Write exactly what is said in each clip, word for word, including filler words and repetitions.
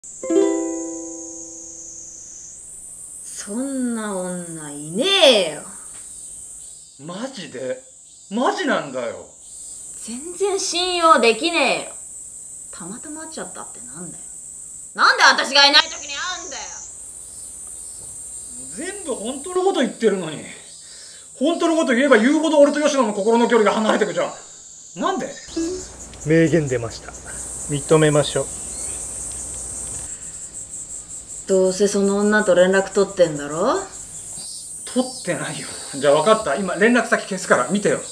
そんな女いねえよ。 マジでマジなんだよ。 全然信用できねえよ。たまたま会っちゃったってなんだよ。なんで私がいない時に会うんだよ。 全部本当のこと言ってるのに、本当のこと言えば言うほど俺と吉野の心の距離が離れてくじゃん。なんで？ 名言出ました。認めましょう。 どうせその女と連絡取ってんだろ。 取ってないよ。じゃあ分かった、今連絡先消すから見てよ。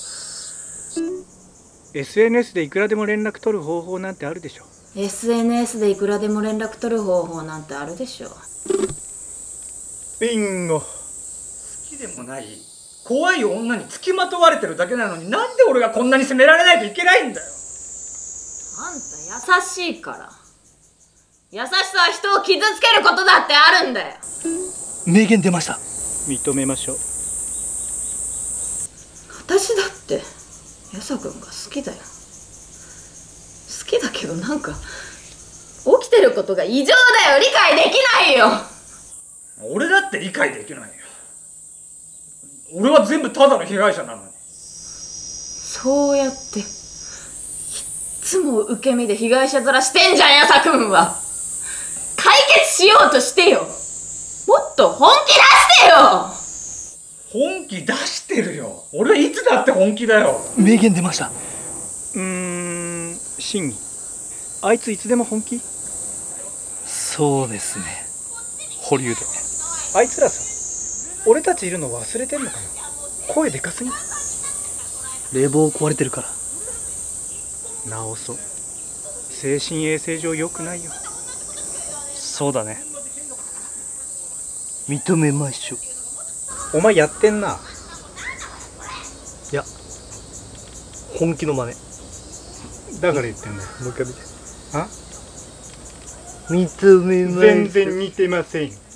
エスエヌエス でいくらでも連絡取る方法なんてあるでしょ。 エスエヌエス でいくらでも連絡取る方法なんてあるでしょ。 ビンゴ。 好きでもない怖い女に付きまとわれてるだけなのに、なんで俺がこんなに責められないといけないんだよ。 あんた優しいから。優しさは人を傷つけることだってあるんだよ。 名言出ました。認めましょう。 私だってヤサ君が好きだよ。好きだけどなんか起きてることが異常だよ。理解できないよ。 俺だって理解できないよ。俺は全部ただの被害者なのに。 そうやっていっつも受け身で被害者面してんじゃん、ヤサ君は。解決しようとしてよ。もっと本気出してよ。 本気出してるよ。俺はいつだって本気だよ。 名言出ました。うーん、真偽。あいついつでも本気？そうですね。保留で。あいつらさ、俺たちいるの忘れてんのかな。声でかすぎ。冷房壊れてるから。直そう。精神衛生上良くないよ。そうだね。認めましょう。お前やってんな。いや、本気の真似。だから言ってんだよ。もう一回見て。あ？認めましょう。全然似てません。